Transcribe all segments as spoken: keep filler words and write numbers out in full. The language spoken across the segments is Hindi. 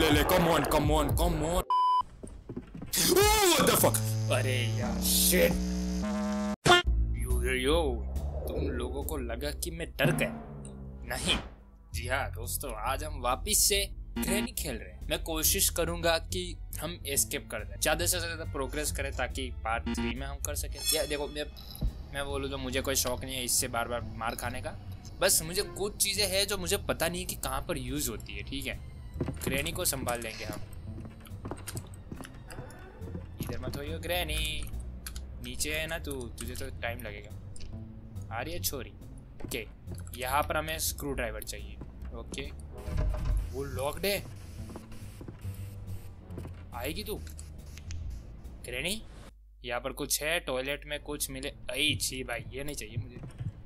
ले ले come on come on come on. What the fuck, अरे यार शिट। यो यो यो, तुम लोगों को लगा कि मैं डर गया? नहीं जी हाँ दोस्तों, आज हम वापिस से ग्रैनी खेल रहे हैं। मैं कोशिश करूंगा कि हम एस्केप कर दें, ज्यादा से ज्यादा प्रोग्रेस करें ताकि पार्ट थ्री में हम कर सकें। या देखो मैं मैं बोलूँ तो मुझे कोई शौक नहीं है इससे बार बार मार खाने का, बस मुझे कुछ चीजें हैं जो मुझे पता नहीं कि कहाँ पर यूज होती है। ठीक है, ग्रैनी को संभाल लेंगे हम। इधर मत हो ग्रैनी, नीचे है ना तू, तुझे तो टाइम लगेगा। आ रही है छोरी। ओके, यहाँ पर हमें स्क्रू ड्राइवर चाहिए। ओके, वो लॉक्ड है, आएगी तू ग्रैनी? यहाँ पर कुछ है, टॉयलेट में कुछ मिले। आई छी भाई, ये नहीं चाहिए मुझे।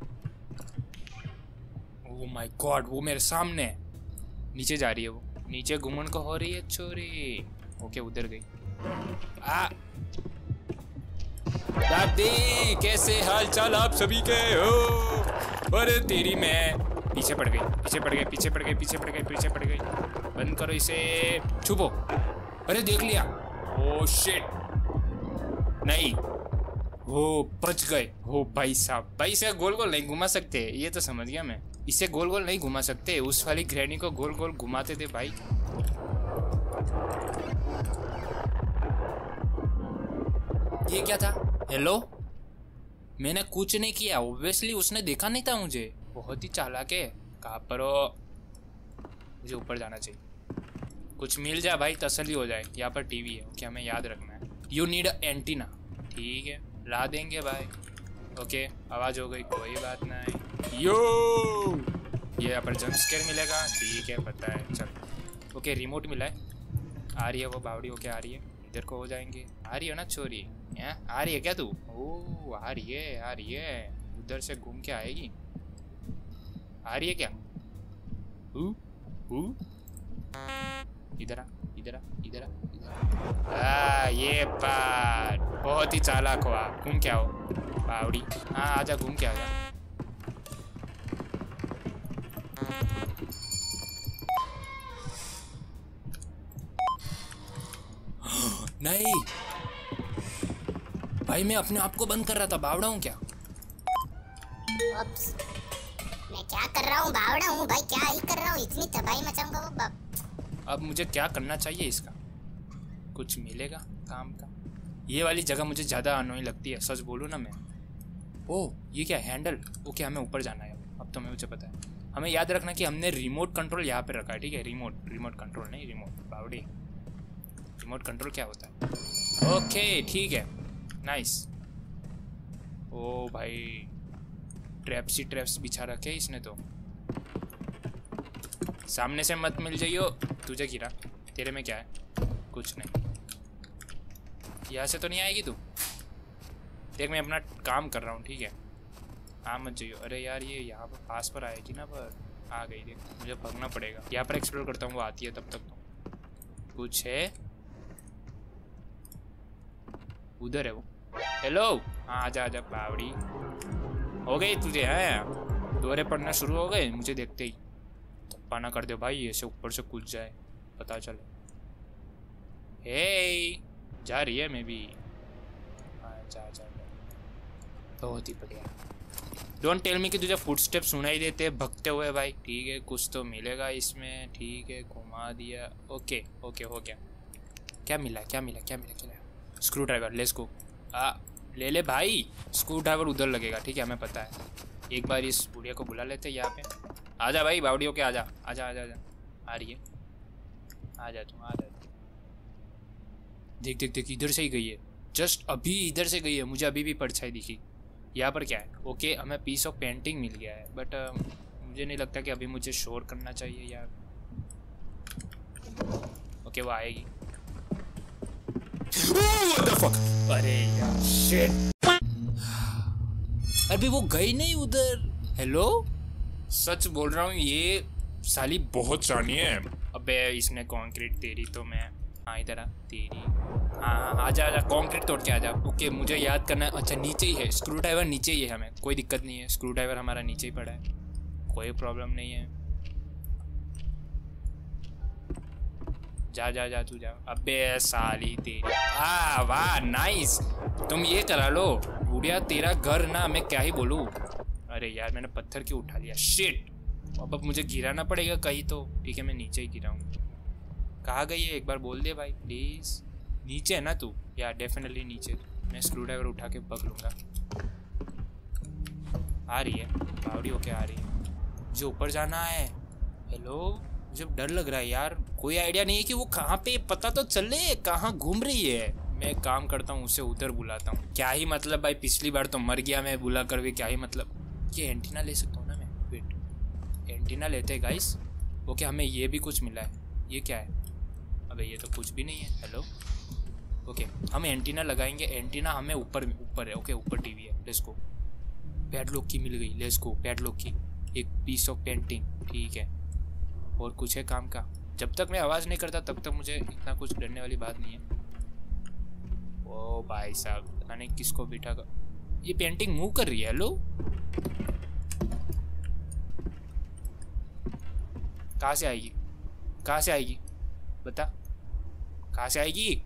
ओह माय गॉड, वो मेरे सामने है। नीचे जा रही है वो, नीचे घूमन को हो रही है छोरी। ओके, उधर गई। आ दादी, कैसे हाल चाल आप सभी के हो? अरे तेरी मैं पीछे पड़ गई, पीछे पड़ गई, पीछे पड़ गई, पीछे पड़ गई, पीछे पड़ गई। बंद करो इसे, छुपो। अरे देख लिया। ओ शिट, नहीं वो बच गए। हो भाई साहब, भाई इसे गोल गोल नहीं घुमा सकते, ये तो समझ गया मैं। इसे गोल गोल नहीं घुमा सकते, उस वाली ग्रैनी को गोल गोल घुमाते थे भाई। ये क्या था? हेलो, मैंने कुछ नहीं किया, ऑब्वियसली उसने देखा नहीं था मुझे। बहुत ही चालाक है। कहाँ पर हो? मुझे ऊपर जाना चाहिए। कुछ मिल जाए भाई, तसल्ली हो जाए। यहाँ पर टीवी है, ओके, हमें याद रखना है। यू नीड एंटीना, ठीक है, ला देंगे भाई। ओके, आवाज़ हो गई, कोई बात नहीं। यो, ये यहाँ पर जंप स्केयर मिलेगा, ठीक है, पता है। चल ओके, रिमोट मिला है। आ रही है वो बावड़ी, ओके आ रही है। इधर को हो जाएंगे। आ रही है ना छोरी? हैं, आ रही है क्या तू? ओह आ रही है, आ रही है। उधर से घूम के आएगी। आ रही है क्या? हु हु इधर आ, इधर आ, इधर आ, इधर आ। ये बात, बहुत ही चालाक हो आप। घूम के आओ बावड़ी। हाँ आजा, घूम के आजा। नहीं भाई, मैं अपने आप को बंद कर रहा था। बावड़ा हूँ क्या? ओप्स, मैं क्या कर रहा हूँ? बावड़ा हूँ भाई, क्या ही कर रहा हूँ? इतनी तबाही मचाऊंगा वो बाप। अब मुझे क्या करना चाहिए? इसका कुछ मिलेगा काम का? ये वाली जगह मुझे ज़्यादा अनोइंग लगती है, सच बोलूँ ना मैं। ओह ये क्या, हैंडल? ओके, हमें ऊपर जाना है। अब तो मुझे पता है। हमें याद रखना कि हमने रिमोट कंट्रोल यहाँ पे रखा है, ठीक है? रिमोट रिमोट कंट्रोल नहीं, रिमोट बावड़ी। रिमोट कंट्रोल क्या होता है? ओके ठीक है, नाइस। ओ भाई, ट्रैप्स ही ट्रैप्स बिछा रखे इसने तो। सामने से मत मिल जाइयो। तुझे गिरा, तेरे में क्या है? कुछ नहीं। यहाँ से तो नहीं आएगी तू? देख मैं अपना काम कर रहा हूँ, ठीक है? हाँ मत जाइयो। अरे यार ये यहाँ पर पास पर आएगी ना, पर आ गई। देख मुझे भागना पड़ेगा। यहाँ पर एक्सप्लोर करता हूँ, वो आती है तब तक तो। कुछ है उधर है वो। हेलो, हाँ आजा आजा बावड़ी। हो गई तुझे? है दोहरे पढ़ना शुरू हो गए मुझे देखते ही। पाना कर दे भाई, ऐसे ऊपर से कूद जाए, पता चले। हे जा रही है मैं भी। हाँ जा जा, बहुत ही बढ़िया। डोंट टेल मी कि तुझे फुटस्टेप सुनाई देते भगते हुए भाई। ठीक है, कुछ तो मिलेगा इसमें। ठीक है, घुमा दिया। ओके ओके, हो गया। क्या मिला क्या मिला क्या मिला क्या मिला? Screwdriver, let's go. आ ले ले भाई, स्क्रू ड्राइवर उधर लगेगा, ठीक है? हमें पता है। एक बार इस बुढ़िया को बुला लेते हैं यहाँ पे। आजा भाई बावड़ियों के, आजा आजा आजा आजा। आ रही है, आजा तुम, आजा। देख देख देख, इधर से ही गई है, जस्ट अभी इधर से गई है। मुझे अभी भी परछाई दिखी। यहाँ पर क्या है? ओके, हमें पीस ऑफ पेंटिंग मिल गया है, बट uh, मुझे नहीं लगता कि अभी मुझे शोर करना चाहिए यार। ओके वो आएगी। What the fuck? अरे यार शिट, अभी वो गई नहीं उधर। हेलो, सच बोल रहा हूँ, ये साली बहुत शानी है। अबे इसने कंक्रीट, तेरी तो मैं। हाँ इधर आ, तेरी। हाँ हाँ आजा आजा, कंक्रीट तोड़ के आजा। ओके मुझे याद करना है। अच्छा नीचे ही है स्क्रू ड्राइवर, नीचे ही है। हमें कोई दिक्कत नहीं है, स्क्रू ड्राइवर हमारा नीचे ही पड़ा है, कोई प्रॉब्लम नहीं है। जा जा जा तू जा। अबे साली तेरी। हाँ वाह नाइस, तुम ये करा लो। बुढ़िया तेरा घर ना, मैं क्या ही बोलूँ। अरे यार मैंने पत्थर क्यों उठा लिया, शिट। अब अब मुझे गिराना पड़ेगा कहीं तो। ठीक है मैं नीचे ही गिराऊँ। कहाँ गई है एक बार बोल दे भाई प्लीज। नीचे है ना तू? या डेफिनेटली नीचे। मैं स्क्रू ड्राइवर उठा के पक लूँगा। आ रही है बावड़ी होके आ रही है। मुझे ऊपर जाना है। हेलो, मुझे डर लग रहा है यार। कोई आइडिया नहीं है कि वो कहाँ पे, पता तो चले कहाँ घूम रही है। मैं एक काम करता हूँ, उसे उधर बुलाता हूँ। क्या ही मतलब भाई, पिछली बार तो मर गया मैं बुला कर भी, क्या ही मतलब। ये एंटीना ले सकता हूँ ना मैं? वेट, एंटीना लेते हैं गाइस। ओके हमें ये भी कुछ मिला है। ये क्या है? अबे ये तो कुछ भी नहीं है। हेलो, ओके हम एंटीना लगाएंगे। एंटीना हमें ऊपर ऊपर है। ओके ऊपर टीवी है। Let's go. पैडलॉक की मिल गई। Let's go. पैडलॉक की एक पीस ऑफ पेंटिंग। ठीक है, और कुछ है काम का? जब तक मैं आवाज़ नहीं करता तब तक मुझे इतना कुछ डरने वाली बात नहीं है। ओ भाई साहब, पता नहीं किसको बिठा कर ये पेंटिंग मूव कर रही है। हेलो, कहाँ से आएगी? कहाँ से आएगी बता, कहाँ से आएगी?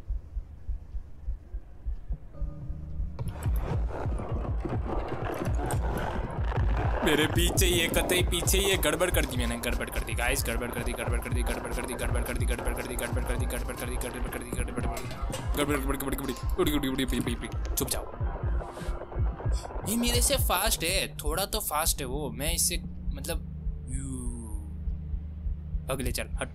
मेरे पीछे ये कतई पीछे ये गड़बड़ कर दी मैंने। गड़बड़ कर दी गाइस, गड़बड़ कर दी, गड़बड़ कर दी, गड़बड़ कर दी, गड़बड़ कर दी, गड़बड़ कर दी, गड़बड़ कर दी, गड़बड़ कर दी, गड़बड़ कर दी, गड़बड़ कर दी, गड़बड़ गड़बड़ गड़बड़ गड़बड़। चुप जाओ। ये मेरे से फास्ट है, थोड़ा तो फास्ट है वो। मैं इससे मतलब अगले चल हट।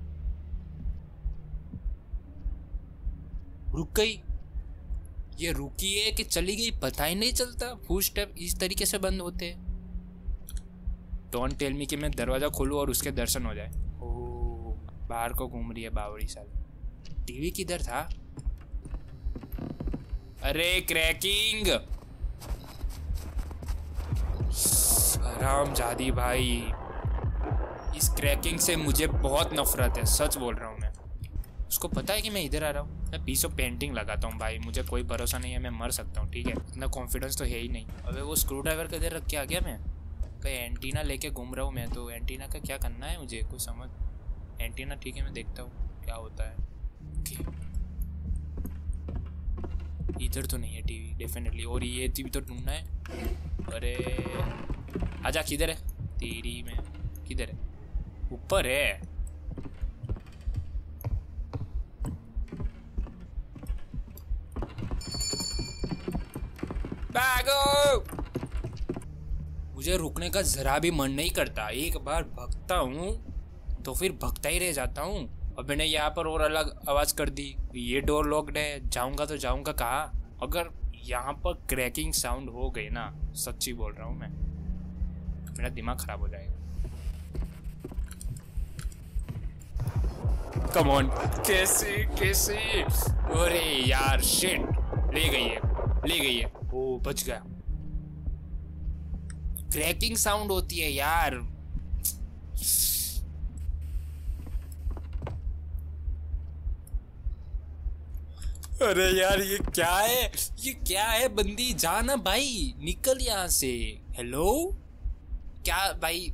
रुक गई। ये रुकी है कि चली गई पता ही नहीं चलता। फुट स्टेप इस तरीके से बंद होते हैं। डोंट टेल मी कि मैं दरवाजा खोलूं और उसके दर्शन हो जाए। ओह, बाहर को घूम रही है बावड़ी साल। टीवी किधर था? अरे क्रैकिंग, हरामजादी भाई। इस क्रैकिंग से मुझे बहुत नफरत है, सच बोल रहा हूँ मैं। उसको पता है कि मैं इधर आ रहा हूँ। मैं पीस ऑफ पेंटिंग लगाता हूँ भाई, मुझे कोई भरोसा नहीं है मैं मर सकता हूँ। ठीक है, इतना कॉन्फिडेंस तो है ही नहीं। अबे वो स्क्रू ड्राइवर किधर रख के आ गया मैं? कहीं एंटीना लेके घूम रहा हूँ मैं तो। एंटीना का क्या करना है मुझे कुछ समझ। एंटीना ठीक है मैं देखता हूँ क्या होता है। ओके इधर तो नहीं है टीवी डेफिनेटली, और ये टीवी तो ढूंढना है। अरे आजा, किधर है तेरी में? किधर है? ऊपर है। भागो। मुझे रुकने का जरा भी मन नहीं करता। एक बार भगता हूँ तो फिर भगता ही रह जाता हूँ। अब मैंने यहाँ पर और अलग आवाज कर दी। ये डोर लॉक्ड है, जाऊंगा तो जाऊंगा कहाँ? अगर यहाँ पर क्रैकिंग साउंड हो गई ना, सच्ची बोल रहा हूँ मैं, मेरा दिमाग खराब हो जाएगा। कम ऑन, कैसे कैसे? अरे यार शिट, ले गई है, ले गई है। ओ बच गया। क्रैकिंग साउंड होती है यार। अरे यार ये क्या है? ये क्या है? बंदी जाना भाई, निकल यहाँ से। हेलो क्या भाई?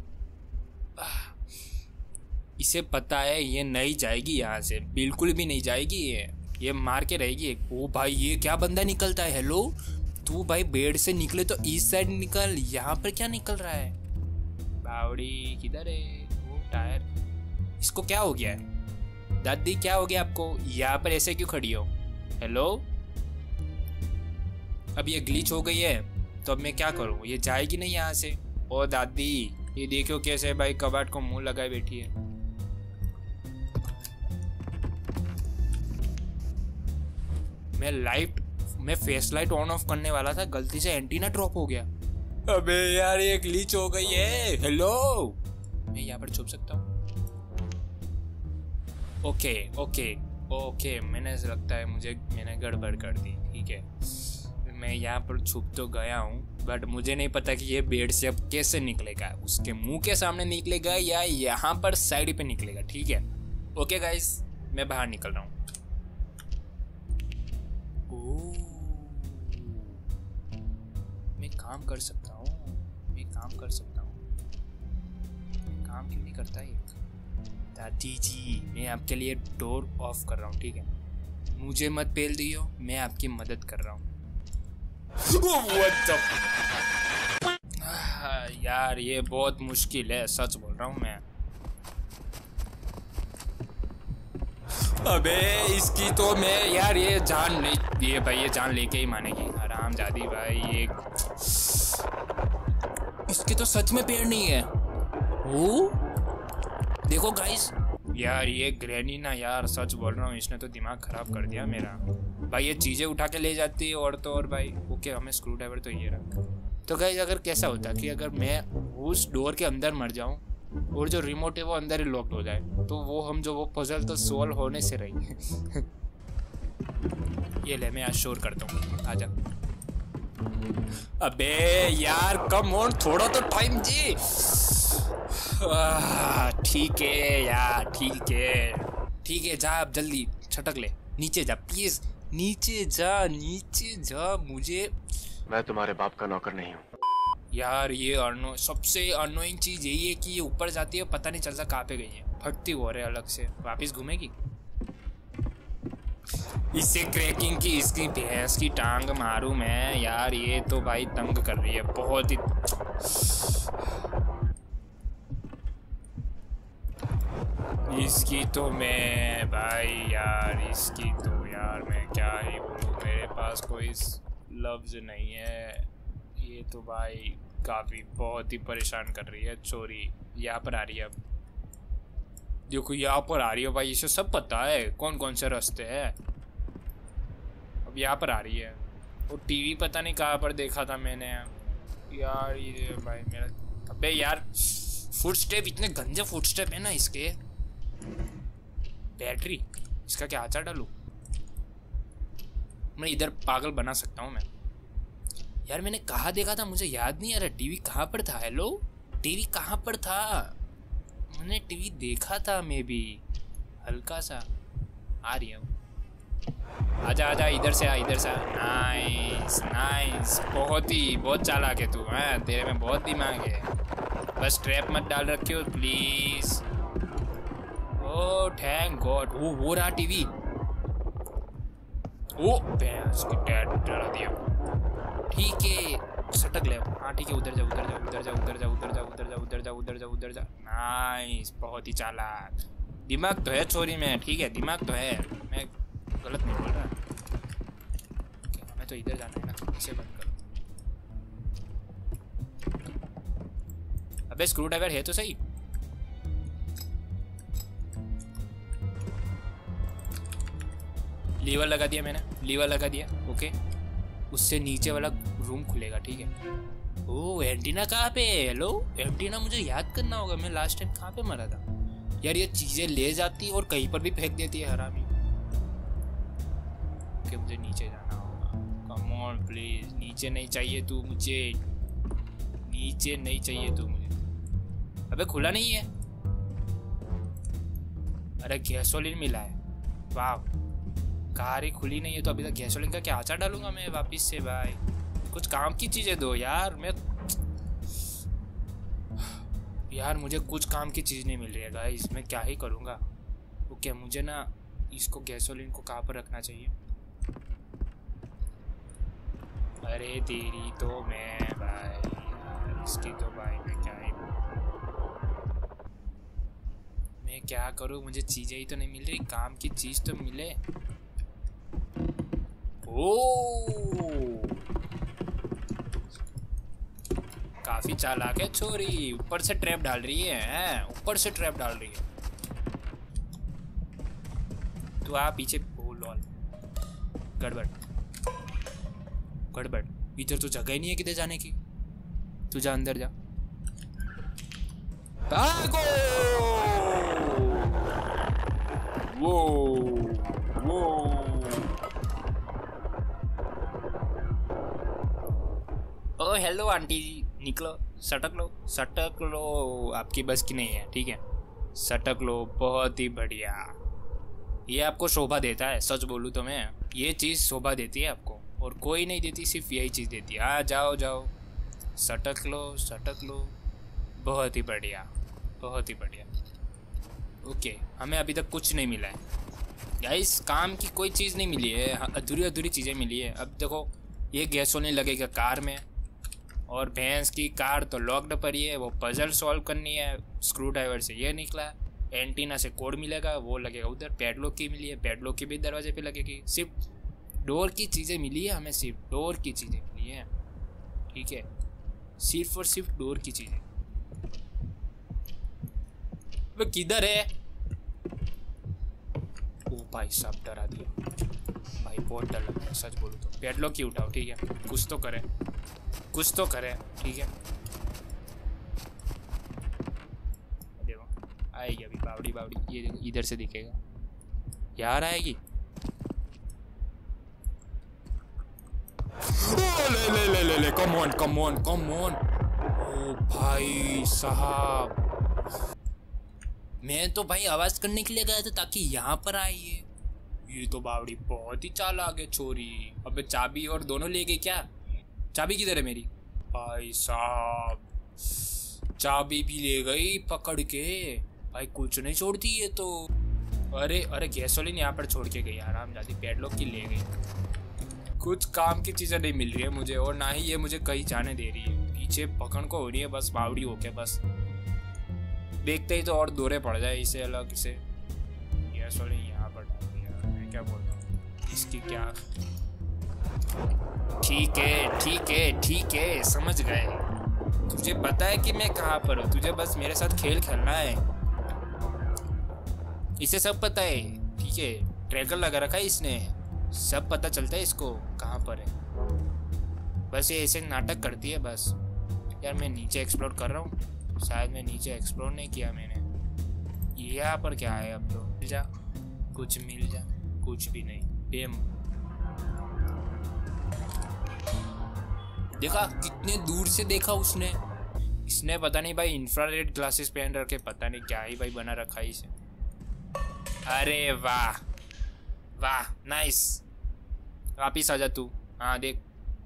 इसे पता है ये नहीं जाएगी यहाँ से, बिल्कुल भी नहीं जाएगी। ये ये मार के रहेगी। ओ भाई ये क्या बंदा निकलता है? हेलो तू भाई बेड से निकले तो इस साइड निकल, यहाँ पर क्या निकल रहा है? बावड़ी किधर है? वो टायर, इसको क्या हो गया है? दादी क्या हो गया आपको? यहाँ पर ऐसे क्यों खड़ी हो? हेलो, अब ये ग्लिच हो गई है तो अब मैं क्या करूँ? ये जाएगी नहीं यहाँ से। ओ दादी ये देखो कैसे भाई कबाट को मुंह लगाए बैठी है। मैं लाइट मैं फेस लाइट ऑन ऑफ करने वाला था, गलती से एंटीना ड्रॉप हो गया। अबे यार ये ग्लिच हो गई है। हेलो मैं यहाँ पर छुप सकता हूँ? ओके ओके ओके मैंने लगता है मुझे मैंने गड़बड़ कर दी। ठीक है मैं यहाँ पर छुप तो गया हूँ, बट मुझे नहीं पता कि ये बेड से अब कैसे निकलेगा। उसके मुंह के सामने निकलेगा या यहाँ पर साइड पे निकलेगा। ठीक है ओके गाइस मैं बाहर निकल रहा हूँ। मैं काम कर सकता हूँ, मैं काम कर सकता हूँ। काम क्यों नहीं करता ये? दादी जी, मैं आपके लिए डोर ऑफ कर रहा हूँ, ठीक है? मुझे मत पेल दियो, मैं आपकी मदद कर रहा हूँ। What the... यार ये बहुत मुश्किल है, सच बोल रहा हूँ मैं। अबे इसकी तो मैं यार ये जान नहीं, ये भाई ये जान लेके ही मानेगी। आराम जादी भाई, ये इसके तो सच में पैर नहीं है। ओ देखो गाइस, यार ये ग्रैनी ना यार, सच बोल रहा हूँ, इसने तो दिमाग खराब कर दिया मेरा। भाई ये चीज़ें उठा के ले जाती है और तो और भाई। ओके, हमें स्क्रू ड्राइवर तो ये रहा। तो गाइस अगर कैसा होता कि अगर मैं उस डोर के अंदर मर जाऊँ और जो रिमोट है वो अंदर ही लॉक्ड हो जाए, तो वो हम जो वो पजल तो सोल्व होने से रही। ये ले मैं आज शोर करता हूँ, आजा। अबे यार कम ऑन, थोड़ा तो टाइम जी। ठीक है यार, ठीक है ठीक है, जा अब जल्दी छटक ले, नीचे जा प्लीज, नीचे जा नीचे जा। मुझे, मैं तुम्हारे बाप का नौकर नहीं हूँ यार। ये अनो सबसे अनोइंग चीज यही है कि ये ऊपर जाती है, पता नहीं चलता कहाँ पे गई है, फटती हो रहे अलग से, वापिस घूमेगी। इससे क्रैकिंग की इसकी भैंस की टांग मारूं मैं यार, ये तो भाई तंग कर रही है बहुत ही। इसकी तो मैं भाई यार, इसकी तो यार मैं क्या ही बोलूं, मेरे पास कोई लफ्ज नहीं है। ये तो भाई काफ़ी बहुत ही परेशान कर रही है। चोरी यहाँ पर आ रही है, अब देखो यहाँ पर आ रही है भाई, इसे सब पता है कौन कौन से रास्ते हैं। अब यहाँ पर आ रही है, और टीवी पता नहीं कहाँ पर देखा था मैंने यार। ये भाई मेरा, अबे यार फुट स्टेप, इतने गंदे फुट स्टेप है ना इसके। बैटरी, इसका क्या आचार डालूं मैं? इधर पागल बना सकता हूँ मैं यार। मैंने कहाँ देखा था मुझे याद नहीं आ रहा। टीवी कहाँ पर था? हेलो, टीवी कहाँ पर था? मैंने टीवी देखा था मे बी, हल्का सा। आ रही है, आजा आजा, इधर से आ, इधर से आ। नाइस नाइस, बहुत ही बहुत चालाक है तू। हाँ तेरे में बहुत दिमाग है, बस ट्रैप मत डाल रखियो प्लीज। ओह थैंक गॉड, वो वो रहा टीवी। ओ भैंस की टैट डरा दिया। ठीक है सटक ले, हाँ ठीक है, उधर जा उधर जा उधर जा उधर जा उधर जा उधर जा उधर जा उधर जा उधर जा। नाइस, बहुत ही चालाक। दिमाग तो है छोरी में, ठीक है दिमाग तो है, मैं गलत नहीं बोल रहा। हमें तो इधर जाना है ना, इसे बंद करो। अबे स्क्रू ड्राइवर है तो सही। लीवर लगा दिया मैंने, लीवर लगा दिया। ओके, उससे नीचे वाला रूम खुलेगा, ठीक है। ओह एंटीना कहाँ पे है? हेलो एंटीना मुझे याद करना होगा, मैं लास्ट टाइम कहाँ पे मरा था यार। ये चीजें ले जाती और कहीं पर भी फेंक देती है हरामी। ओके मुझे नीचे जाना होगा। कम ऑन प्लीज, नीचे नहीं चाहिए तू मुझे, नीचे नहीं चाहिए तू मुझे। अबे खुला नहीं है। अरे गैसोलीन मिला है, वाह। कार ही खुली नहीं है तो अभी तक गैसोलीन का क्या आचार डालूंगा मैं वापिस से? भाई कुछ काम की चीजें दो यार। मैं यार मुझे कुछ काम की चीज नहीं मिल रही है गाइस, मैं क्या ही करूँगा। ओके मुझे ना इसको गैसोलीन को कहाँ पर रखना चाहिए? अरे तेरी तो मैं भाई यार, इसकी तो भाई मैं क्या ही, मैं क्या करूँ? मुझे चीजें ही तो नहीं मिल रही, काम की चीज तो मिले। ओह काफी चालाक है छोरी, ऊपर से ट्रैप डाल रही है, ऊपर से ट्रैप डाल रही है। तो आप पीछे बोल, गड़बड़ गड़बड़, इधर तो जगह ही नहीं है किधर जाने की। तू जा अंदर जा, भागो। वो वो ओ हेलो आंटी जी, निकलो, सटक लो सटक लो, आपकी बस की नहीं है, ठीक है सटक लो। बहुत ही बढ़िया, ये आपको शोभा देता है। सच बोलूँ तो मैं, ये चीज़ शोभा देती है आपको, और कोई नहीं देती, सिर्फ यही चीज़ देती है। हाँ जाओ जाओ, सटक लो सटक लो, बहुत ही बढ़िया बहुत ही बढ़िया। ओके, हमें अभी तक कुछ नहीं मिला है गाइस, काम की कोई चीज़ नहीं मिली है, अधूरी अधूरी चीज़ें मिली है। अब देखो ये गैसोलीन लगेगा कार में, और भैंस की कार तो लॉक्ड पड़ी है, वो पजल सॉल्व करनी है। स्क्रू ड्राइवर से ये निकला, एंटीना से कोड मिलेगा, वो लगेगा उधर। पैडलॉक की मिली है, पैडलॉक की भी दरवाजे पे लगेगी। सिर्फ डोर की चीज़ें मिली है हमें, सिर्फ डोर की चीज़ें मिली है, ठीक है, सिर्फ और सिर्फ डोर की चीज़ें। वो किधर है? ओ भाई साहब डरा दिया भाई, बहुत डर लग रहा है सच बोलूँ तो। पैडलॉक ही उठाओ, ठीक है, कुछ तो करें, कुछ तो करें, ठीक है। देखो आएगी अभी बावड़ी बावड़ी, ये देखो इधर से दिखेगा यार, आएगी। ले ले ले ले ले, come on come on come on. ओ भाई साहब, मैं तो भाई आवाज करने के लिए गया था ताकि यहाँ पर आई है। ये तो बावड़ी बहुत ही चालाक है छोरी। अबे चाबी और दोनों ले गई क्या? चाबी किधर है मेरी? भाई साहब चाबी भी ले गई पकड़ के भाई, कुछ नहीं छोड़ती ये तो। अरे अरे गैसोलीन यहाँ पर छोड़ के गई, आराम जाती। पैडलॉक की ले गई। कुछ काम की चीज़ें नहीं मिल रही है मुझे, और ना ही ये मुझे कहीं जाने दे रही है। पीछे पकड़ को हो रही है बस बावड़ी होके, बस देखते ही तो और दूरे पड़ जाए इसे अलग से। गैसोलीन यहाँ पर डाल दिया, मैं क्या बोल रहा हूँ इसकी क्या। ठीक है ठीक है ठीक है, समझ गए। तुझे पता है कि मैं कहाँ पर हूँ, तुझे बस मेरे साथ खेल खेलना है, इसे सब पता है, ठीक है। ट्रैकर लगा रखा है इसने, सब पता चलता है इसको कहाँ पर है। बस ये ऐसे नाटक करती है बस। यार मैं नीचे एक्सप्लोर कर रहा हूँ, शायद मैं नीचे एक्सप्लोर नहीं किया मैंने। यहाँ पर क्या है? अब तो मिल जा, कुछ मिल जा, कुछ भी नहीं। बेम देखा, कितने दूर से देखा उसने। इसने पता नहीं भाई इंफ्रारेड ग्लासेस पहन रखे, पता नहीं क्या ही भाई बना रखा है इसे। अरे वाह वाह, नाइस। वापिस आ जा तू। हाँ देख,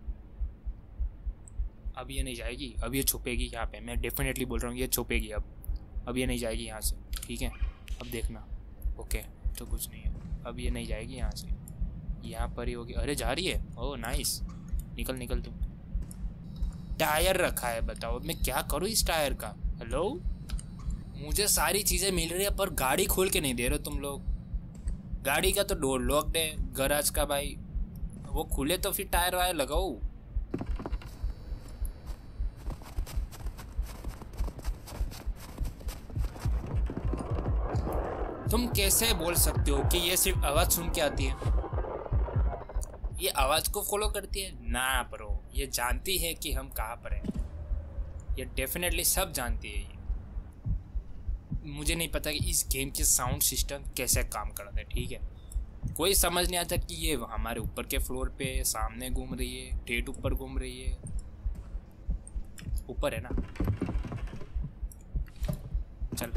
अब ये नहीं जाएगी, अब ये छुपेगी यहाँ पे। मैं डेफिनेटली बोल रहा हूँ ये छुपेगी अब अब ये नहीं जाएगी यहाँ से, ठीक है। अब देखना, ओके तो कुछ नहीं है। अब ये नहीं जाएगी यहाँ से, यहाँ पर ही होगी। अरे जा रही है, ओह नाइस। निकल निकल तू। टायर रखा है, बताओ मैं क्या करूँ इस टायर का? हेलो, मुझे सारी चीज़ें मिल रही है पर गाड़ी खोल के नहीं दे रहे तुम लोग। गाड़ी का तो डोर लॉक्ड है गराज का भाई, वो खुले तो फिर टायर वायर लगाओ। तुम कैसे बोल सकते हो कि ये सिर्फ आवाज सुन के आती है? ये आवाज को फॉलो करती है ना ब्रो, ये जानती है कि हम कहाँ पर हैं। ये डेफिनेटली सब जानती है ये। मुझे नहीं पता कि इस गेम के साउंड सिस्टम कैसे काम करते हैं, ठीक है। कोई समझ नहीं आता कि ये हमारे ऊपर के फ्लोर पे सामने घूम रही है, ठेठ ऊपर घूम रही है। ऊपर है ना, चल।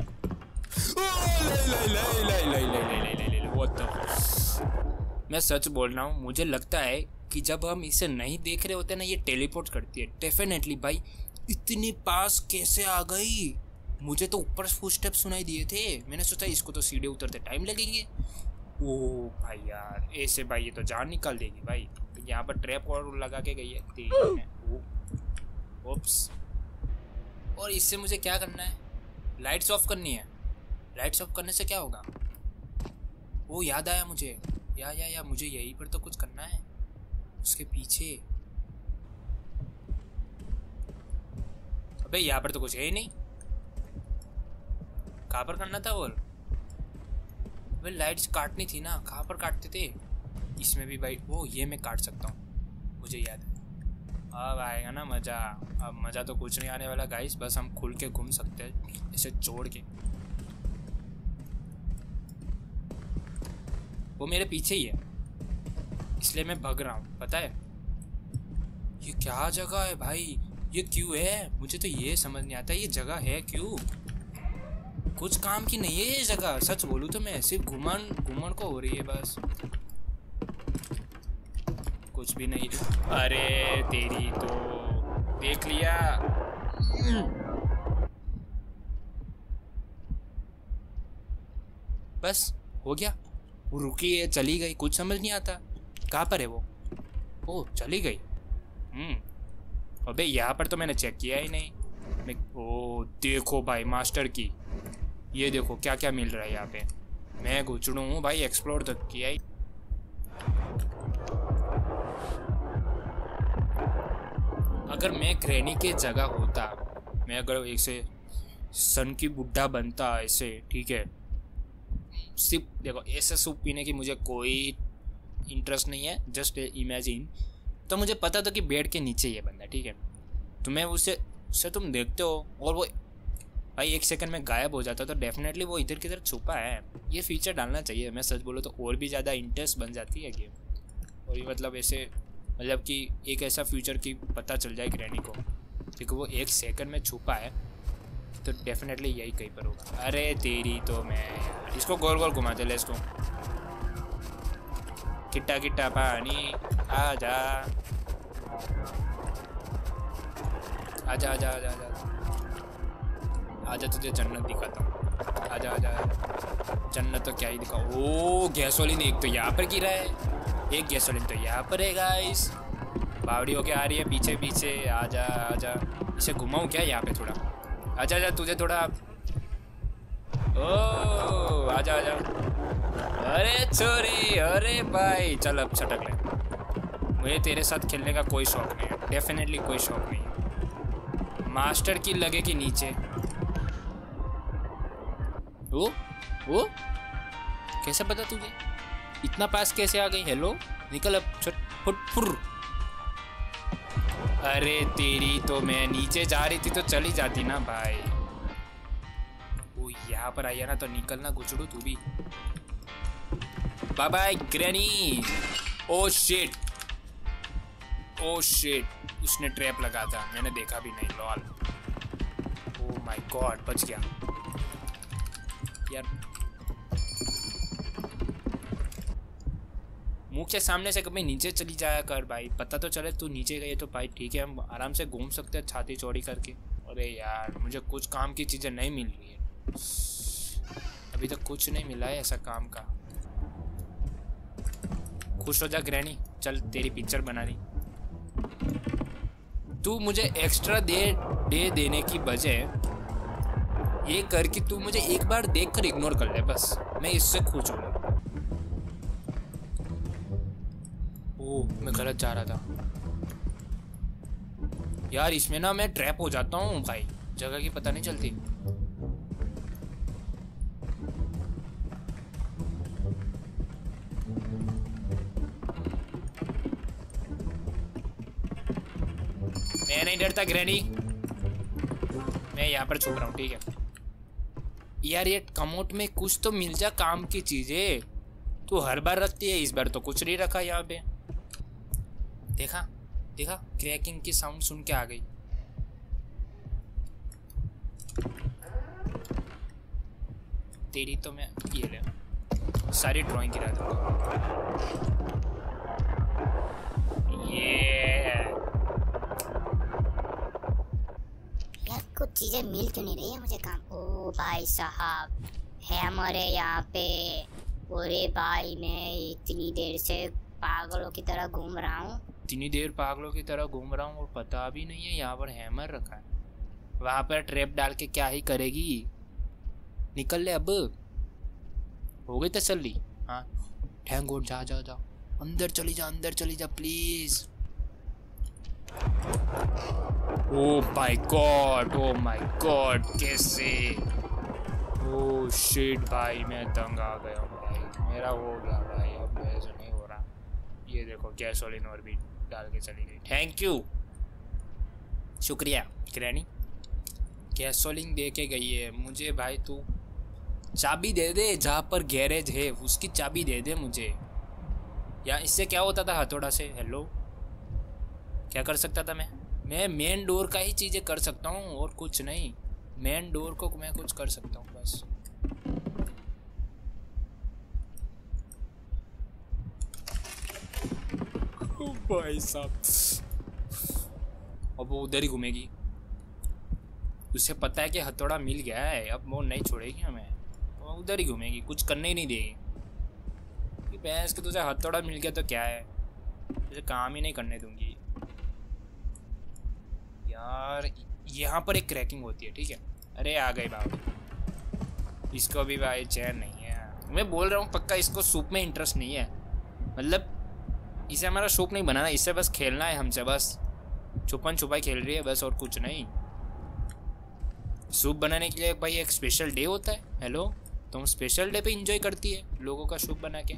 मैं सच बोल रहा हूँ, मुझे लगता है कि जब हम इसे नहीं देख रहे होते ना, ये टेलीपोर्ट करती है डेफिनेटली भाई। इतने पास कैसे आ गई? मुझे तो ऊपर फुटस्टेप सुनाई दिए थे, मैंने सोचा इसको तो सीढ़े उतरते टाइम लगेंगे। ओ भाई यार, ऐसे भाई ये तो जान निकाल देगी भाई। यहाँ पर ट्रैप और लगा के गई है। ओप्स, और इससे मुझे क्या करना है? लाइट्स ऑफ करनी है। लाइट्स ऑफ करने से क्या होगा? वो याद आया मुझे, या या या मुझे यहीं पर तो कुछ करना है, उसके पीछे। अबे यहाँ पर तो कुछ है ही नहीं, कहाँ पर करना था? और वे लाइट्स काटनी थी ना, कहाँ पर काटते थे? इसमें भी भाई, वो ये मैं काट सकता हूँ, मुझे याद है। अब आएगा ना मज़ा। अब मज़ा तो कुछ नहीं आने वाला गाइस, बस हम खुल के घूम सकते हैं इसे जोड़ के। वो मेरे पीछे ही है, इसलिए मैं भाग रहा हूँ, पता है। ये क्या जगह है भाई? ये क्यों है? मुझे तो ये समझ नहीं आता ये जगह है क्यों। कुछ काम की नहीं है ये जगह, सच बोलूँ तो। मैं सिर्फ घुमन घुमन को हो रही है बस, कुछ भी नहीं। अरे तेरी तो देख लिया। बस हो गया। वो रुकी है, चली गई, कुछ समझ नहीं आता। कहाँ पर है वो? ओह चली गई। हम्म अबे यहाँ पर तो मैंने चेक किया ही नहीं। मैं ओ देखो भाई मास्टर की, ये देखो क्या क्या मिल रहा है यहाँ पे। मैं घुचड़ू हूँ भाई, एक्सप्लोर तक किया ही। अगर मैं ग्रैनी के जगह होता, मैं अगर ऐसे सन की बुढ़ा बनता ऐसे, ठीक है, सिर्फ देखो ऐसे सूप पीने की मुझे कोई इंटरेस्ट नहीं है, जस्ट इमेजिन। तो मुझे पता था कि बेड के नीचे ये बंदा, ठीक है, तो मैं उसे उससे तुम देखते हो और वो भाई एक सेकंड में गायब हो जाता, तो डेफिनेटली वो इधर किधर छुपा है। ये फीचर डालना चाहिए, मैं सच बोलूँ तो और भी ज़्यादा इंटरेस्ट बन जाती है गेम। और ये मतलब ऐसे मतलब कि एक ऐसा फ्यूचर की पता चल जाए ग्रैनी को, क्योंकि वो एक सेकंड में छुपा है, तो डेफिनेटली यही कहीं पर होगा। अरे तेरी तो मैं यार, इसको गोल गोल घुमाते ले इसको। किट्टा किट्टा पानी आजा आजा आजा आजा आजा आजा, तुझे जन्नत दिखाता हूँ। आजा आजा जन्नत तो क्या ही दिखा। ओ गैसोलीन एक तो यहाँ पर गिरा है, एक गैसोलीन तो यहाँ पर है गाइस। बावड़ी होके आ रही है पीछे पीछे। आजा आजा, इसे घुमाऊँ क्या यहाँ पे थोड़ा? आजा आजा, तुझे थोड़ा ओ आजा आजा। अरे छोरी, अरे भाई चल अब छटक ले। मुझे तेरे साथ खेलने का कोई शौक नहीं है, डेफिनेटली कोई शौक नहीं है। मास्टर की लगे कि नीचे वो वो कैसे पता तुझे? इतना पास कैसे आ गई? हेलो निकल अब, छट फुट फुर। अरे तेरी तो मैं नीचे जा रही थी तो चली जाती ना भाई। वो यहाँ पर आई है ना, तो निकलना गुचड़ू तू भी। Bye bye granny. Oh shit oh shit, उसने ट्रैप लगा था, मैंने देखा भी नहीं। लॉल, ओ माय गॉड, बच गया यार। मुंह के सामने से कभी नीचे चली जाया कर भाई, पता तो चले तू नीचे गई तो भाई ठीक है, हम आराम से घूम सकते हैं छाती चौड़ी करके। अरे यार मुझे कुछ काम की चीज़ें नहीं मिल रही है अभी तक, कुछ नहीं मिला है ऐसा काम का। खुश हो जा ग्रैनी, चल तेरी पिक्चर बना रही। तू मुझे एक्स्ट्रा दे दे देने की बजाय ये कर कि तू मुझे एक बार देख कर इग्नोर कर ले, बस मैं इससे खुश हूँ। ओह मैं गलत जा रहा था यार, इसमें ना मैं ट्रैप हो जाता हूँ भाई, जगह की पता नहीं चलती। मैं नहीं डरता ग्रैनी, मैं यहाँ पर छुप रहा हूँ, ठीक है यार। ये कमोट में कुछ तो मिल जा काम की चीजें, तू हर बार रखती है, इस बार तो कुछ नहीं रखा यहाँ पे। देखा देखा, क्रैकिंग की साउंड सुन के आ गई। तेरी तो मैं ये ले सारी ड्राइंग गिरा दूंगा। ये यार कुछ चीजें मिल क्यों नहीं रही है मुझे काम? ओ भाई साहब है हमारे यहाँ पे। अरे भाई मैं इतनी देर से पागलों की तरह घूम रहा हूँ, इतनी देर पागलों की तरह घूम रहा हूँ और पता भी नहीं है यहाँ पर हैमर रखा है। वहाँ पर ट्रैप डाल के क्या ही करेगी? निकल ले अब, हो गई तसल्ली। हाँ थैंक गॉड, जा जा जा अंदर चली जा, अंदर चली जा please. Oh my god, oh my god, कैसे? ओ शिट भाई मैं दंग आ गया हूँ भाई, मेरा हो गया भाई, अब मेरे से नहीं हो रहा। ये देखो गैसोलीन और भी डाल के चली गई, थैंक यू, शुक्रिया ग्रैनी। गैसोलीन दे के गई है मुझे भाई। तू चाबी दे दे, जहाँ पर गैरेज है उसकी चाबी दे दे मुझे। या इससे क्या होता था हथौड़ा से? हेलो क्या कर सकता था मैं? मैं मेन डोर का ही चीज़ें कर सकता हूँ और कुछ नहीं। मेन डोर को मैं कुछ कर सकता हूँ बस। भाई साहब अब वो उधर ही घूमेगी, उसे पता है कि हथौड़ा मिल गया है, अब वो नहीं छोड़ेगी हमें, वो उधर ही घूमेगी, कुछ करने ही नहीं देगी। कि भैंस के तुझे हथौड़ा मिल गया तो क्या है, तुझे काम ही नहीं करने दूंगी यार। यहाँ पर एक क्रैकिंग होती है, ठीक है। अरे आ गई बाबू, इसको भी भाई चैन नहीं है। मैं बोल रहा हूँ पक्का इसको सूप में इंटरेस्ट नहीं है, मतलब इसे हमारा सूप नहीं बनाना, इससे बस खेलना है हमसे, बस छुपन छुपाई खेल रही है बस, और कुछ नहीं। सूप बनाने के लिए भाई एक स्पेशल डे होता है। हेलो, तुम स्पेशल डे पे एंजॉय करती है लोगों का सूप बना के।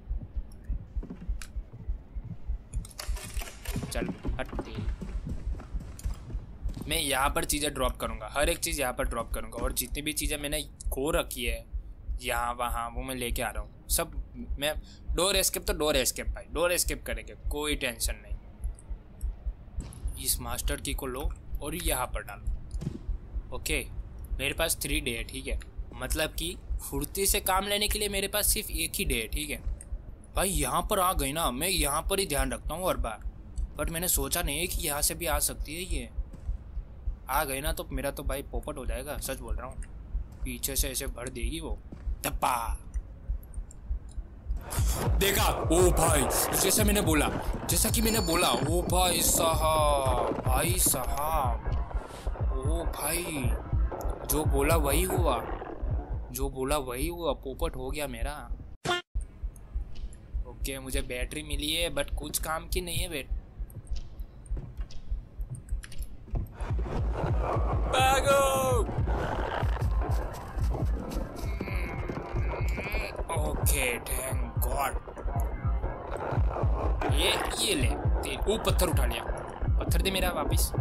चल हट, मैं यहाँ पर चीज़ें ड्रॉप करूँगा, हर एक चीज़ यहाँ पर ड्रॉप करूँगा, और जितनी भी चीज़ें मैंने खो रखी है यहाँ वहाँ वो मैं लेके आ रहा हूँ सब। मैं डोर एस्केप तो डोर एस्केप भाई, डोर एस्केप करेंगे, कोई टेंशन नहीं। इस मास्टर की को लो और यहाँ पर डालो। ओके, मेरे पास थ्री डे है, ठीक है। मतलब कि फुर्ती से काम लेने के लिए मेरे पास सिर्फ एक ही डे है, ठीक है भाई। यहाँ पर आ गई ना, मैं यहाँ पर ही ध्यान रखता हूँ हर बार, बट मैंने सोचा नहीं है कि यहाँ से भी आ सकती है। ये आ गई ना तो मेरा तो भाई पोपट हो जाएगा, सच बोल रहा हूँ। पीछे से ऐसे भर देगी वो, टप्पा। देखा, ओ भाई, जैसा मैंने बोला, जैसा कि मैंने बोला, ओ भाई साहब, भाई साहब, ओ भाई, जो बोला वही हुआ, जो बोला वही हुआ, पोपट हो गया मेरा। ओके, मुझे बैटरी मिली है बट कुछ काम की नहीं है बेट। भागो। Okay, thank god. ये ये ले, वो पत्थर उठा लिया, पत्थर दे मेरा वापिस।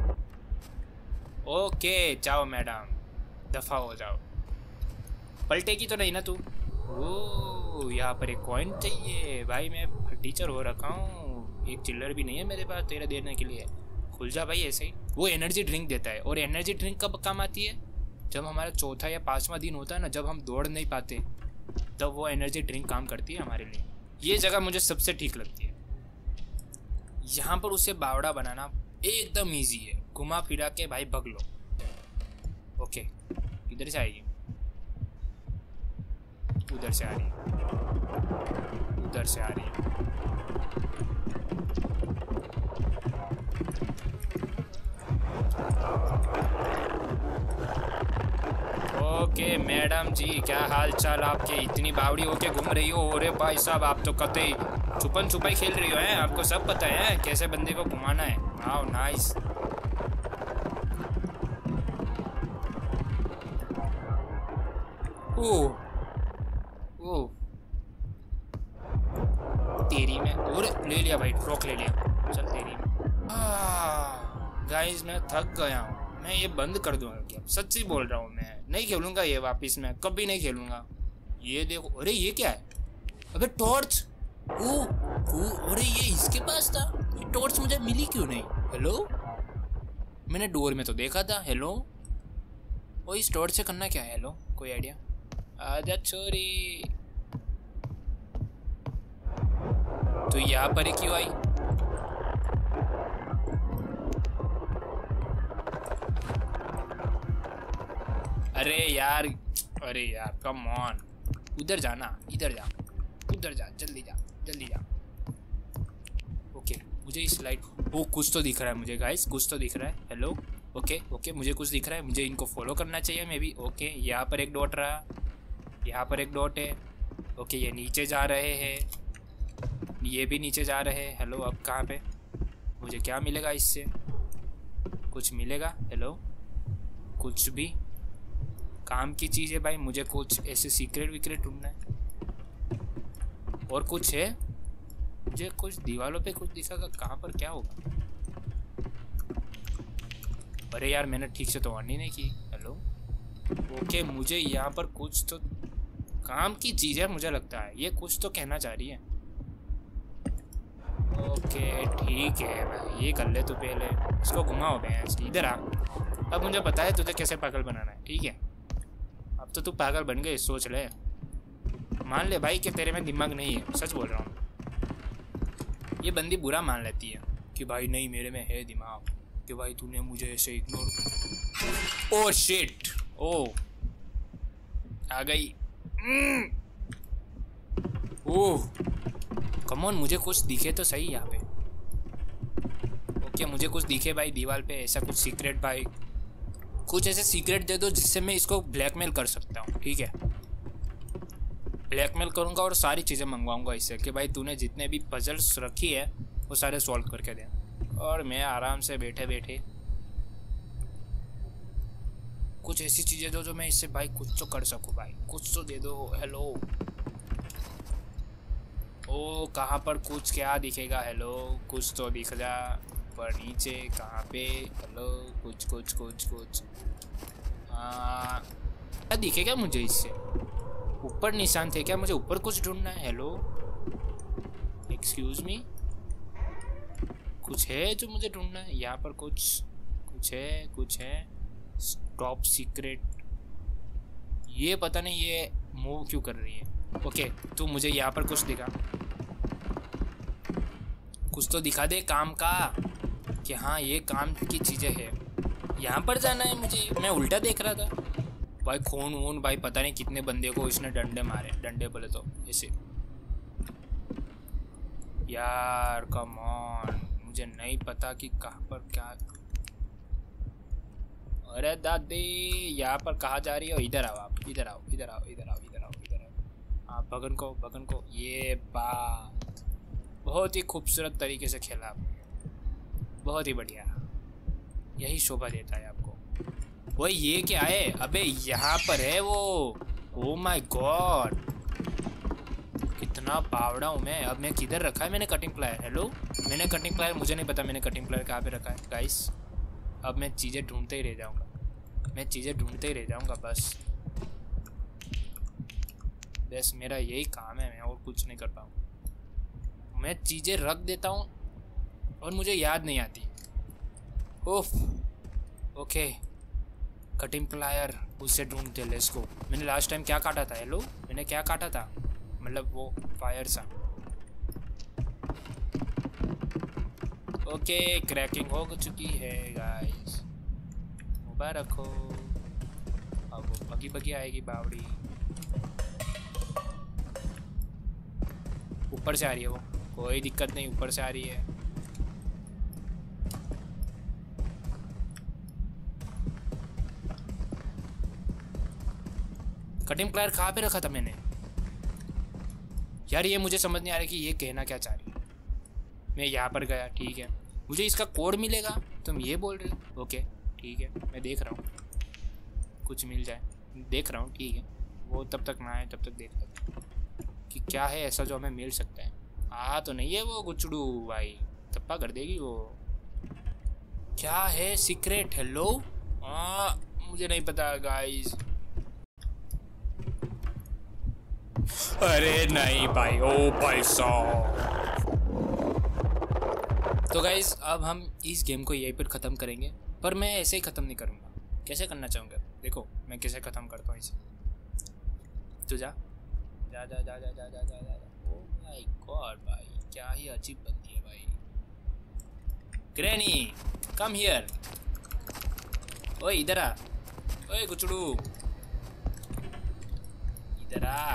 ओके जाओ मैडम, दफा हो जाओ। पलटेगी तो नहीं ना तू? ओह, यहाँ पर एक कॉइन चाहिए भाई, मैं टीचर हो रखा हूँ, एक चिल्लर भी नहीं है मेरे पास तेरे देने के लिए। खुल जा भाई ऐसे ही। वो एनर्जी ड्रिंक देता है, और एनर्जी ड्रिंक कब काम आती है? जब हमारा चौथा या पाँचवा दिन होता है ना, जब हम दौड़ नहीं पाते, तब वो एनर्जी ड्रिंक काम करती है हमारे लिए। ये जगह मुझे सबसे ठीक लगती है। यहाँ पर उसे बावड़ा बनाना एकदम ईजी है, घुमा फिरा के भाई भग लो। ओके, इधर से आएगी, उधर से आ रही है, उधर से आ रही है। ओके मैडम जी, क्या हाल चाल आपके? इतनी बावड़ी होके घूम रही हो? अरे भाई साहब, आप तो कतई छुपन छुपाई खेल रही हो हैं, आपको सब पता है कैसे बंदे को घुमाना है। Wow nice. ओह ओह, तेरी में, और ले लिया भाई, ट्रॉक ले लिया, चल तेरी में। गाइस मैं थक गया हूँ, मैं ये बंद कर दूंगा क्या? सच्ची बोल रहा हूँ, मैं नहीं खेलूंगा ये वापिस, मैं कभी नहीं खेलूंगा। ये देखो, अरे ये क्या है? अबे टॉर्च। ओ, ओ, अरे ये इसके पास था, ये टॉर्च मुझे मिली क्यों नहीं? हेलो, मैंने डोर में तो देखा था। हेलो, ओ इस टॉर्च से करना क्या है? हेलो, कोई आइडिया? आजा छोरी, तो यहाँ पर ही क्यों आई? अरे यार, अरे यार कम ऑन, उधर जाना, इधर जा, उधर जा, जल्दी जा, जल्दी जा। ओके, मुझे इस लाइट, वो कुछ तो दिख रहा है मुझे गाइस, कुछ तो दिख रहा है। हेलो, ओके ओके, मुझे कुछ दिख रहा है, मुझे इनको फॉलो करना चाहिए मे बी। ओके, यहाँ पर एक डॉट रहा, यहाँ पर एक डॉट है। ओके, ये नीचे जा रहे हैं, ये भी नीचे जा रहे हैं। हेलो, अब कहाँ पे? मुझे क्या मिलेगा इससे? कुछ मिलेगा? हेलो, कुछ भी काम की चीज़ है भाई, मुझे कुछ ऐसे सीक्रेट विक्रेट ढूंढना है। और कुछ है, मुझे कुछ दीवारों पे कुछ दिखा, कहाँ पर क्या होगा? अरे यार, मैंने ठीक से तो ऑन ही नहीं की। हेलो, ओके, मुझे यहाँ पर कुछ तो काम की चीज़ है, मुझे लगता है ये कुछ तो कहना चाह रही है। ओके ठीक है भाई, ये कर ले तू, पहले इसको घुमाओ भैंस, इधर आ। अब मुझे पता है तुझे कैसे पागल बनाना है, ठीक है? अब तो तू पागल बन गई, सोच ले, मान ले भाई कि तेरे में दिमाग नहीं है, सच बोल रहा हूँ। ये बंदी बुरा मान लेती है कि भाई नहीं मेरे में है दिमाग, कि भाई तूने मुझे ऐसे इग्नोर। ओह शिट, ओह आ गई। ओह कम ऑन, मुझे कुछ दिखे तो सही यहाँ पे। ओके मुझे कुछ दिखे भाई दीवार पे, ऐसा कुछ सीक्रेट भाई, कुछ ऐसे सीक्रेट दे दो जिससे मैं इसको ब्लैकमेल कर सकता हूँ। ठीक है, ब्लैकमेल करूँगा और सारी चीज़ें मंगवाऊँगा इससे कि भाई तूने जितने भी पजल्स रखी है वो सारे सॉल्व करके दे, और मैं आराम से बैठे बैठे कुछ ऐसी चीज़ें दो जो मैं इससे भाई कुछ तो कर सकूँ। भाई कुछ तो दे दो। हेलो, ओ कहाँ पर कुछ क्या दिखेगा? हेलो कुछ तो दिख जा पर नीचे कहाँ पे? हेलो कुछ कुछ कुछ कुछ हाँ क्या दिखेगा मुझे इससे? ऊपर निशान थे क्या? मुझे ऊपर कुछ ढूंढना है। हेलो एक्सक्यूज मी, कुछ है जो मुझे ढूंढना है यहाँ पर? कुछ कुछ है कुछ है टॉप सीक्रेट। ये पता नहीं ये मूव क्यों कर रही है। ओके तू मुझे यहाँ पर कुछ दिखा, कुछ तो दिखा दे काम का कि हाँ ये काम की चीज़ें है। यहाँ पर जाना है मुझे, मैं उल्टा देख रहा था। भाई खून वून भाई पता नहीं कितने बंदे को इसने डंडे मारे, डंडे बोले तो ऐसे। यार कम ऑन, मुझे नहीं पता कि कहाँ पर क्या। अरे दादी यहाँ पर कहाँ जा रही हो? इधर आओ आप, इधर आओ इधर आओ इधर आओ इधर आओ इधर आओ। हाँ भगन को भगन को। ये बात बहुत ही खूबसूरत तरीके से खेला आपने, बहुत ही बढ़िया, यही शोभा देता है आपको। वो ये क्या है? अबे यहाँ पर है वो। ओ माय गॉड कितना पावड़ा हूँ मैं। अब मैं किधर रखा है मैंने कटिंग प्लायर? हेलो मैंने कटिंग प्लायर, मुझे नहीं पता मैंने कटिंग प्लायर कहाँ पे रखा है गाइस। अब मैं चीज़ें ढूंढते ही रह जाऊँगा, मैं चीज़ें ढूंढते ही रह जाऊँगा बस बस मेरा यही काम है, मैं और कुछ नहीं कर पाऊँ। मैं चीज़ें रख देता हूँ और मुझे याद नहीं आती। ओफ ओके कटिंग प्लायर, उससे ढूंढते लेट्स गो। मैंने लास्ट टाइम क्या काटा था? हेलो मैंने क्या काटा था? मतलब वो फायर सा। ओके क्रैकिंग हो चुकी है गाइस, मुबारक हो। अब वो बगी बगी आएगी बावड़ी, ऊपर से आ रही है वो, कोई दिक्कत नहीं, ऊपर से आ रही है। कटिंग प्लायर कहाँ पे रखा था मैंने यार? ये मुझे समझ नहीं आ रहा कि ये कहना क्या चाह रही है। मैं यहाँ पर गया, ठीक है, मुझे इसका कोड मिलेगा, तुम ये बोल रहे हो? ओके ठीक है, मैं देख रहा हूँ कुछ मिल जाए, देख रहा हूँ। ठीक है, वो तब तक ना आए तब तक देख लेते कि क्या है ऐसा जो हमें मिल सकता है। हाँ तो नहीं है वो गुचड़ू भाई, थप्पा कर देगी वो। क्या है सीक्रेट? हेलो आ, मुझे नहीं पता गाइस। अरे नहीं भाई, ओ भाई साहब। तो गाइस अब हम इस गेम को यहीं पर ख़त्म करेंगे, पर मैं ऐसे ही ख़त्म नहीं करूँगा। कैसे करना चाहूँगा देखो मैं कैसे ख़त्म करता हूँ इसे। तो जा जा जा जा जा जा जा जा जा। ओ माय गॉड भाई क्या ही अजीब बनती है भाई। ग्रैनी कम हियर, ओए इधर आ, ओए गुचड़ू इधर आ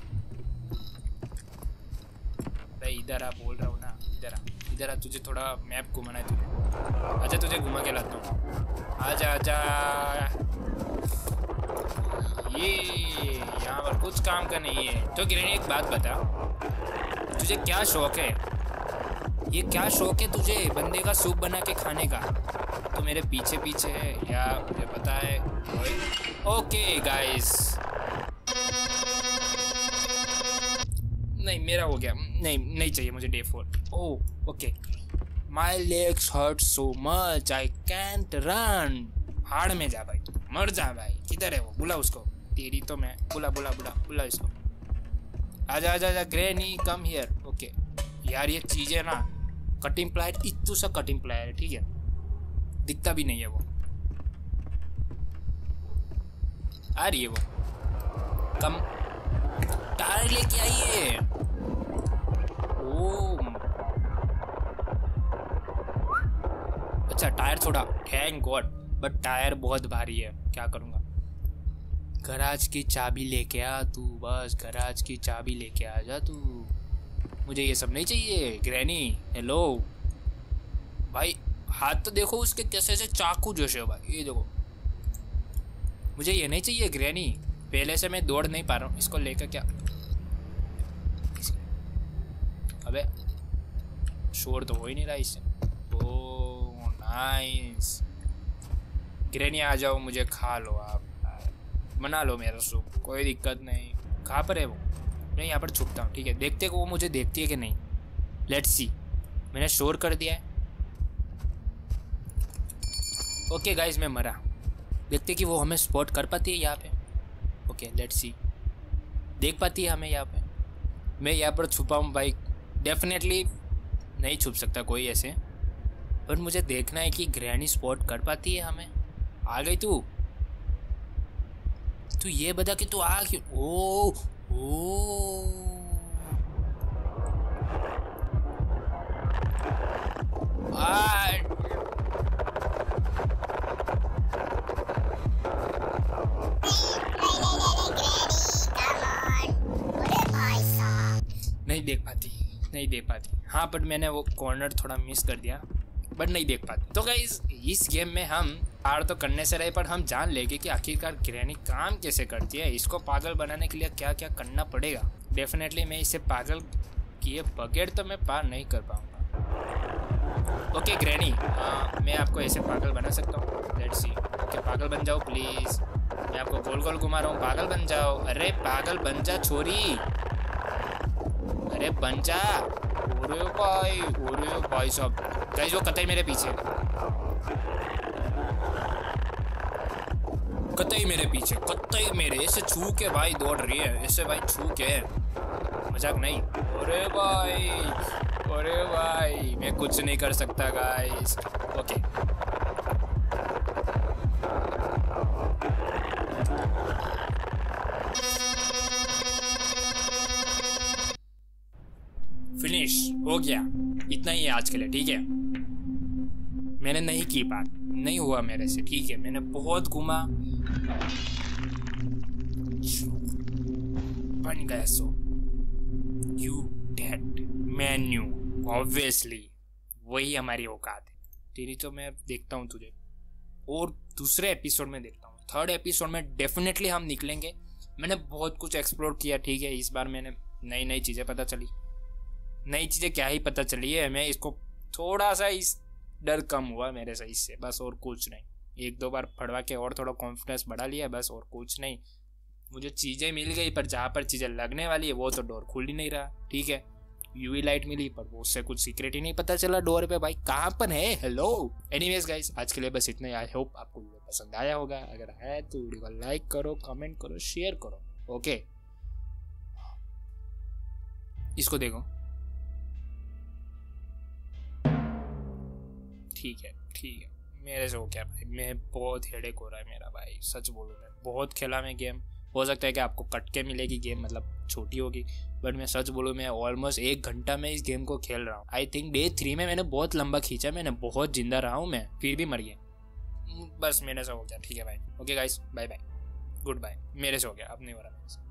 भाई, इधर आ बोल रहा हूँ ना, इधर आ इधर आ। तुझे थोड़ा मैप घुमाना है तुझे, अच्छा तुझे घुमा के लाता हूँ। आजा आजा, ये यहाँ पर कुछ काम का नहीं है। तो ग्रैनी एक बात बता, तुझे क्या शौक है? ये क्या शौक है तुझे बंदे का सूप बना के खाने का? तो मेरे पीछे पीछे है या मुझे पता है। ओके गाइस, नहीं मेरा हो गया, नहीं नहीं चाहिए मुझे day four. Oh okay, my legs hurt so much I can't run. हाड़ में जा भाई, मर जा भाई। किधर है वो? बुला उसको, तेरी तो मैं। बुला बुला बुला बुला इसको। आजा आजा आजा ग्रैनी कम हियर। ओके यार ये चीज़ें ना, कटिंग प्लायर इतू सा कटिंग प्लायर है, ठीक है, दिखता भी नहीं है वो। आ रही है वो, कम टायर लेके आइए। ओ अच्छा टायर थोड़ा, थैंक गॉड, बट टायर बहुत भारी है, क्या करूँगा। गराज की चाबी लेके आ तू, बस गराज की चाबी लेके आ जा तू। मुझे ये सब नहीं चाहिए। ग्रैनी हेलो भाई, हाथ तो देखो उसके कैसे से चाकू जैसे हो भाई, ये देखो। मुझे ये नहीं चाहिए ग्रैनी, पहले से मैं दौड़ नहीं पा रहा हूँ। इसको लेकर क्या, अबे शोर तो हो ही नहीं रहा इससे। Oh nice. ग्रैनी आ जाओ, मुझे खा लो आप, बना लो मेरा सूप, कोई दिक्कत नहीं। कहाँ पर है वो? मैं यहाँ पर छुपता हूँ, ठीक है। देखते को वो मुझे देखती है कि नहीं, लेट्स सी। मैंने शोर कर दिया है। ओके गाइस, मैं मरा। देखते कि वो हमें स्पॉट कर पाती है यहाँ पे। ओके लेट्स सी, देख पाती है हमें यहाँ पे। मैं यहाँ पर छुपा हूँ भाई, डेफिनेटली नहीं छुप सकता कोई ऐसे, पर मुझे देखना है कि ग्रैनी स्पॉट कर पाती है हमें। आ गई तू तू ये बता कि तू आ क्यों। ओ ओ आ नहीं देख पाती, नहीं देख पाती। हाँ बट मैंने वो कॉर्नर थोड़ा मिस कर दिया, बट नहीं देख पाती। तो गाइस इस गेम में हम हार तो करने से रहे, पर हम जान लेंगे कि आखिरकार ग्रैनी काम कैसे करती है। इसको पागल बनाने के लिए क्या क्या करना पड़ेगा। डेफिनेटली मैं इसे पागल किए बगैर तो मैं पार नहीं कर पाऊंगा। ओके ग्रैनी, हाँ मैं आपको ऐसे पागल बना सकता हूँ। Let's see. ओके पागल बन जाओ प्लीज़, मैं आपको गोल गोल घुमा रहा हूँ, पागल बन जाओ। अरे पागल बन जा छोरी, अरे बन जा। ओरे भाई, ओरे भाई साहब, गाइस वो कतई मेरे पीछे, कतई मेरे पीछे, कतई मेरे ऐसे छू के भाई दौड़ रही है, ऐसे भाई छू के, मजाक नहीं। अरे भाई, अरे भाई मैं कुछ नहीं कर सकता गाइस। ओके फिनिश हो गया, इतना ही है आज के लिए, ठीक है। मैंने नहीं की बात, नहीं हुआ मेरे से, ठीक है। मैंने बहुत घूमा, बन गया so you dead menu, obviously वही हमारी औकात है। तेरी तो मैं देखता हूँ तुझे, और दूसरे एपिसोड में देखता हूँ। थर्ड एपिसोड में डेफिनेटली हम निकलेंगे। मैंने बहुत कुछ एक्सप्लोर किया, ठीक है। इस बार मैंने नई नई चीज़ें पता चली, नई चीज़ें क्या ही पता चली है हमें। इसको थोड़ा सा इस डर कम हुआ मेरे से इससे, बस और कुछ नहीं। एक दो बार पढ़वा के और थोड़ा कॉन्फिडेंस बढ़ा लिया, बस और कुछ नहीं। मुझे चीज़ें मिल गई, पर जहाँ पर चीज़ें लगने वाली है वो तो डोर खुल ही नहीं रहा, ठीक है। यूवी लाइट मिली, पर वो उससे कुछ सीक्रेट ही नहीं पता चला डोर पे भाई कहाँ पर है। हेलो एनीवेज गाइस, आज के लिए बस इतना ही। आई होप आपको वीडियो पसंद आया होगा। अगर आया तो वीडियो को लाइक करो, कमेंट करो, शेयर करो। ओके इसको देखो, ठीक है ठीक है। मेरे से हो क्या भाई, मैं बहुत हेडेक हो रहा है मेरा भाई, सच बोलूँ मैं बहुत खेला मैं गेम। हो सकता है कि आपको कट के मिलेगी गेम, मतलब छोटी होगी, बट मैं सच बोलूँ मैं ऑलमोस्ट एक घंटा में इस गेम को खेल रहा हूँ। आई थिंक डे थ्री में मैंने बहुत लंबा खींचा, मैंने बहुत जिंदा रहा हूँ मैं, फिर भी मर गया। बस मेरे से हो गया, ठीक है भाई। Okay guys, bye bye, goodbye. मेरे से हो गया, अब नहीं हो रहा मेरे से।